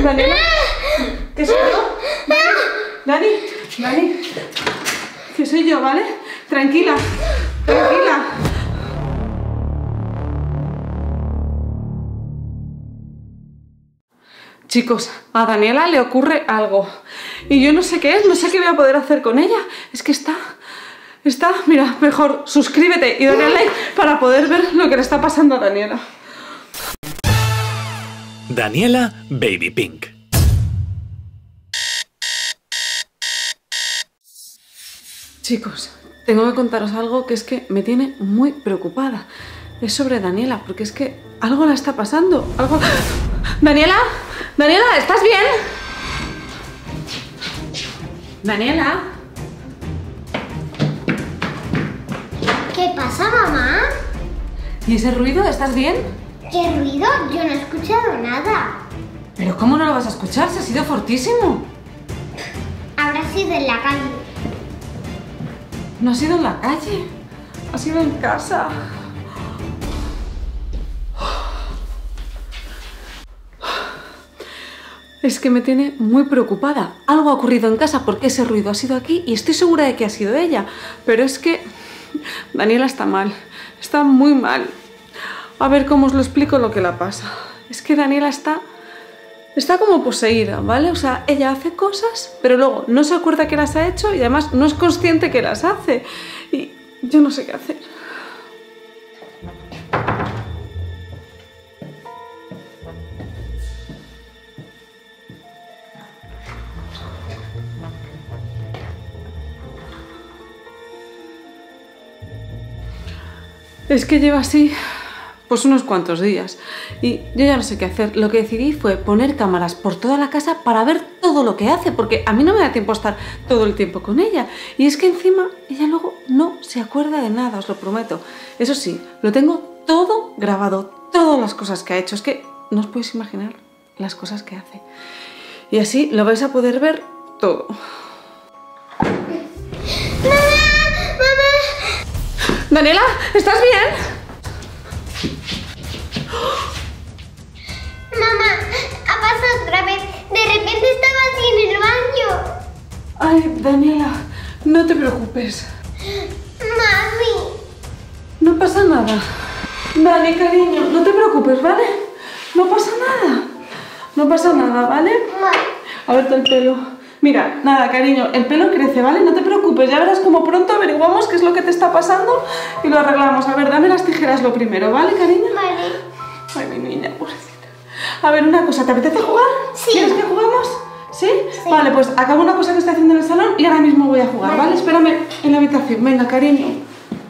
Daniela. ¿Qué soy yo? Dani. Que soy yo, ¿vale? Tranquila. Chicos, a Daniela le ocurre algo. Y yo no sé qué es, no sé qué voy a poder hacer con ella. Es que está... Mira, mejor suscríbete y dale al like para poder ver lo que le está pasando a Daniela. Daniela Baby Pink. Chicos, tengo que contaros algo que es que me tiene muy preocupada. Es sobre Daniela, porque es que algo le está pasando. Algo... ¿Daniela? ¿Daniela? ¿Estás bien? ¿Daniela? ¿Qué pasa, mamá? ¿Y ese ruido? ¿Estás bien? ¿Qué ruido? Yo no he escuchado nada. ¿Pero cómo no lo vas a escuchar? Se ha sido fortísimo. Habrá sido en la calle. No ha sido en la calle, ha sido en casa. Es que me tiene muy preocupada. Algo ha ocurrido en casa porque ese ruido ha sido aquí y estoy segura de que ha sido ella. Pero es que Daniela está mal, está muy mal. A ver cómo os lo explico lo que le pasa. Es que Daniela está como poseída, ¿vale? O sea, ella hace cosas, pero luego no se acuerda que las ha hecho y además no es consciente que las hace. Y yo no sé qué hacer. Es que lleva así pues unos cuantos días y yo ya no sé qué hacer. Lo que decidí fue poner cámaras por toda la casa para ver todo lo que hace, porque a mí no me da tiempo a estar todo el tiempo con ella. Y es que encima ella luego no se acuerda de nada, os lo prometo. Eso sí, lo tengo todo grabado, todas las cosas que ha hecho. Es que no os podéis imaginar las cosas que hace. Y así lo vais a poder ver todo. Daniela, ¿estás bien? Mamá, ha pasado otra vez. De repente estaba así en el baño. Ay, Daniela, no te preocupes. Mami. No pasa nada. Dani, cariño, no te preocupes, ¿vale? No pasa nada. No pasa nada, ¿vale? A verte el pelo. Mira, nada, cariño, el pelo crece, ¿vale? No te preocupes, ya verás como pronto averiguamos qué es lo que te está pasando y lo arreglamos. A ver, dame las tijeras lo primero, ¿vale, cariño? Vale. Ay, mi niña, pobrecita. A ver, una cosa, ¿te apetece jugar? Sí. ¿Quieres que juguemos? ¿Sí? Sí. Vale, pues acabo una cosa que estoy haciendo en el salón y ahora mismo voy a jugar, ¿vale? Espérame en la habitación. Venga, cariño.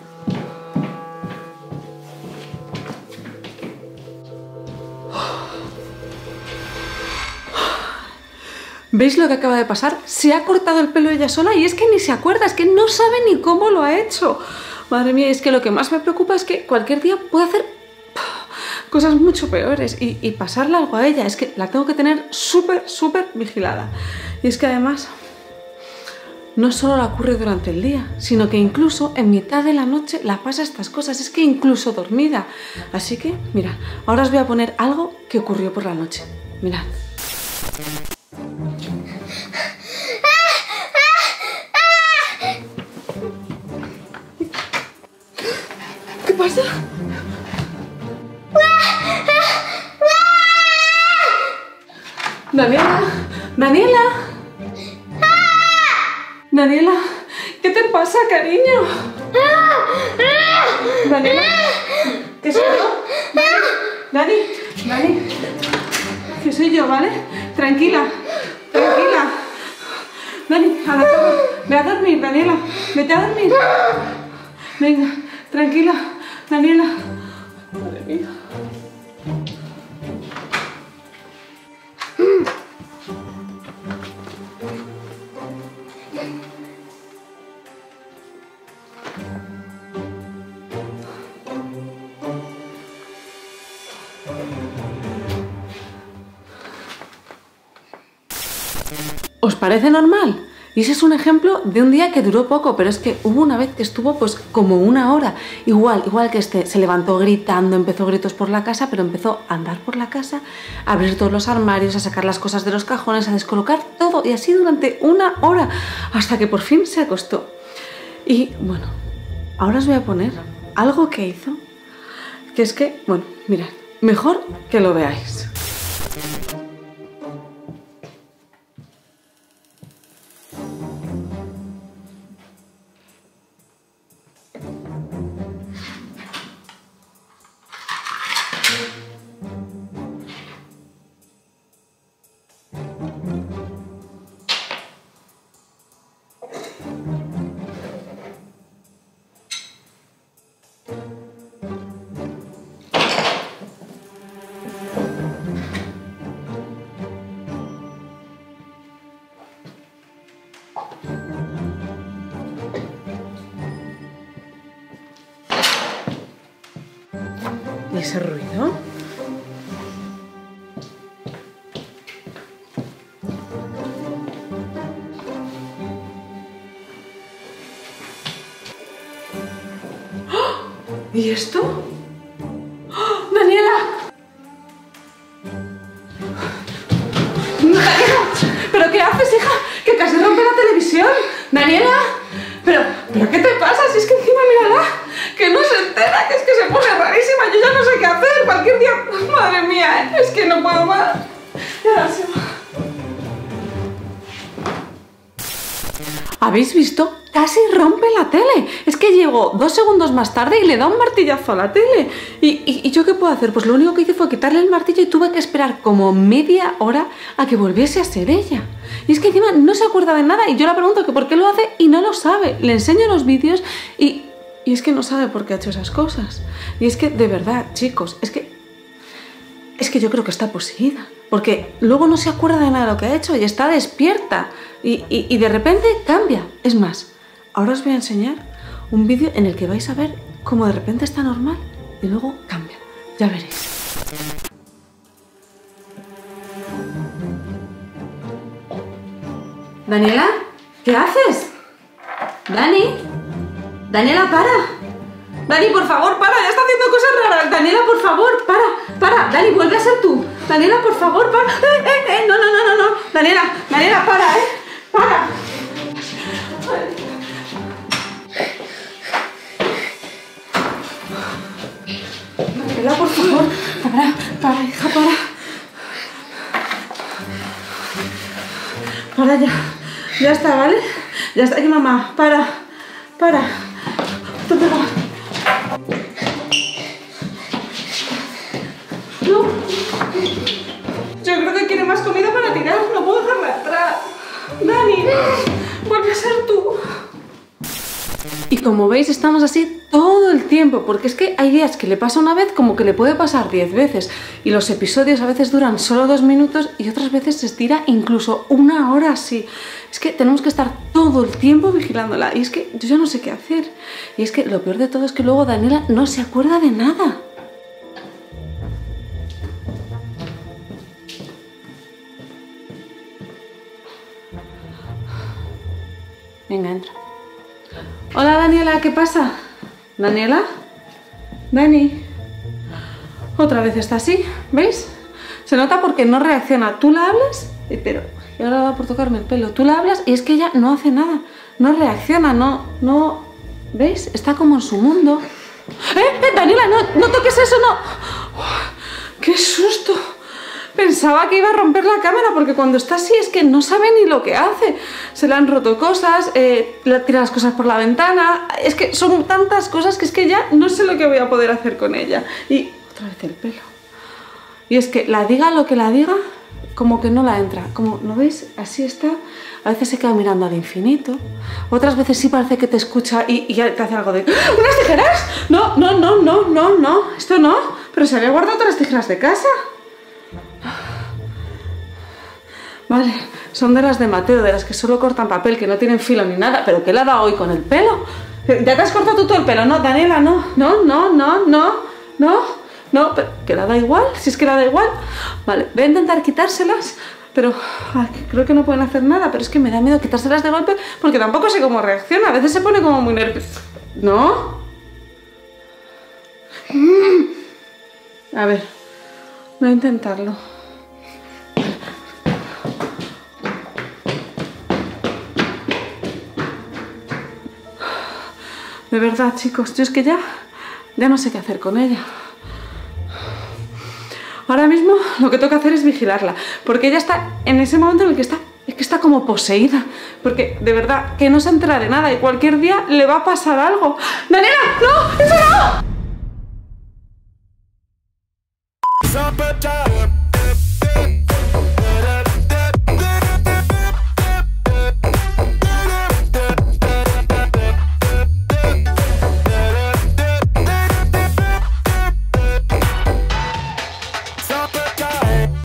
¿Veis lo que acaba de pasar? Se ha cortado el pelo ella sola y es que ni se acuerda, es que no sabe ni cómo lo ha hecho. Madre mía, es que lo que más me preocupa es que cualquier día puede hacer cosas mucho peores y pasarle algo a ella. Es que la tengo que tener súper vigilada. Y es que además no solo la ocurre durante el día, sino que incluso en mitad de la noche la pasa estas cosas. Es que incluso dormida. Así que, mirad, ahora os voy a poner algo que ocurrió por la noche. Mirad. ¿Qué pasa? Daniela, Daniela. Daniela, ¿qué te pasa, cariño? Daniela, ¿qué soy yo? Dani, que soy yo, ¿vale? Tranquila. Dani, a la cama. Ve a dormir, Daniela. Vete a dormir. Venga, tranquila, Daniela. Madre mía. ¿Os parece normal? Y ese es un ejemplo de un día que duró poco, pero es que hubo una vez que estuvo pues como una hora. Igual que se levantó gritando, empezó gritos por la casa, pero empezó a andar por la casa, a abrir todos los armarios, a sacar las cosas de los cajones, a descolocar todo, y así durante una hora, hasta que por fin se acostó. Y bueno, ahora os voy a poner algo que hizo, que es que, bueno, mirad, mejor que lo veáis. ¿Y ese ruido? ¡Oh! ¿Y esto? ¡Oh! ¡Daniela! ¡Daniela! ¿Pero qué haces, hija? ¡Que casi rompe la televisión! ¡Daniela! ¿Pero qué te pasa? Si es que encima, mírala, que no se entera, que es que se pone rarísima. Yo ya no sé qué hacer. Cualquier día... Madre mía, es que no puedo más. Ya se va. ¿Habéis visto? Casi rompe la tele. Es que llegó 2 segundos más tarde y le da un martillazo a la tele. ¿Y yo qué puedo hacer? Pues lo único que hice fue quitarle el martillo y tuve que esperar como media hora a que volviese a ser ella. Y es que encima no se acuerda de nada y yo le pregunto que por qué lo hace y no lo sabe. Le enseño los vídeos y es que no sabe por qué ha hecho esas cosas. Y es que, de verdad, chicos, es que yo creo que está poseída. Porque luego no se acuerda de nada de lo que ha hecho y está despierta. Y de repente cambia. Es más, ahora os voy a enseñar un vídeo en el que vais a ver cómo de repente está normal y luego cambia. Ya veréis. ¿Daniela? ¿Qué haces? ¿Dani? ¡Daniela, para! Dani, por favor, para, ya está haciendo cosas raras. Daniela, por favor, para. Dani, vuelve a ser tú. Daniela, por favor, para. No. Daniela, para, para. Daniela, por favor, para, hija, para. Para ya. Ya está, ¿vale? Ya está aquí, mamá. Para. ¿Dónde va? No. Yo creo que quiere más comida para tirar. No puedo dejarla atrás. Dani, vuelve a ser tú. Y como veis, estamos así todo el tiempo, porque es que hay días que le pasa una vez como que le puede pasar 10 veces. Y los episodios a veces duran solo 2 minutos y otras veces se estira incluso 1 hora así. Es que tenemos que estar todo el tiempo vigilándola. Y es que yo ya no sé qué hacer. Y es que lo peor de todo es que luego Daniela no se acuerda de nada. Venga, entra. Hola, Daniela, ¿qué pasa? ¿Daniela? Dani. Otra vez está así, ¿veis? Se nota porque no reacciona. Tú la hablas, pero... Y ahora va por tocarme el pelo. Tú la hablas y es que ella no hace nada. No reacciona, no... ¿Veis? Está como en su mundo. Daniela, no toques eso, no. ¡Qué susto! Pensaba que iba a romper la cámara porque cuando está así es que no sabe ni lo que hace. Se le han roto cosas, le tira las cosas por la ventana. Es que son tantas cosas que es que ya no sé lo que voy a poder hacer con ella. Y otra vez el pelo. Y es que la diga lo que la diga, como que no la entra. Como, ¿no veis? Así está. A veces se queda mirando al infinito. Otras veces sí parece que te escucha y ya te hace algo de... ¿Unas tijeras? No. Esto no. Pero se había guardado todas las tijeras de casa. Vale, son de las de Mateo, de las que solo cortan papel, que no tienen filo ni nada. ¿Pero qué le ha dado hoy con el pelo? ¿Ya te has cortado tú todo el pelo? No, Daniela, no, pero que le da igual, si es que le da igual. Vale, voy a intentar quitárselas, Pero creo que no pueden hacer nada, pero es que me da miedo quitárselas de golpe porque tampoco sé cómo reacciona. A veces se pone como muy nerviosa. ¿No? A ver, voy a intentarlo. De verdad, chicos, yo es que ya no sé qué hacer con ella. Ahora mismo lo que toca hacer es vigilarla, porque ella está en ese momento en el que está como poseída, porque de verdad que no se entera de nada y cualquier día le va a pasar algo. ¡Daniela! ¡No! ¡Eso no!